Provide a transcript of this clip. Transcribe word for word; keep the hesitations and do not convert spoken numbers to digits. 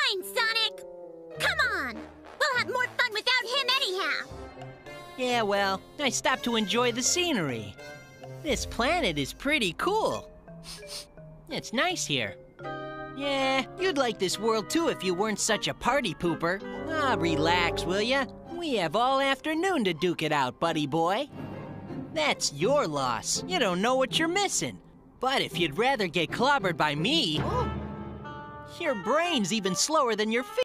Fine, Sonic! Come on! We'll have more fun without him anyhow! Yeah, well, I stopped to enjoy the scenery. This planet is pretty cool. It's nice here. Yeah, you'd like this world too if you weren't such a party pooper. Ah, relax, will ya? We have all afternoon to duke it out, buddy boy. That's your loss. You don't know what you're missing. But if you'd rather get clobbered by me, your brain's even slower than your feet.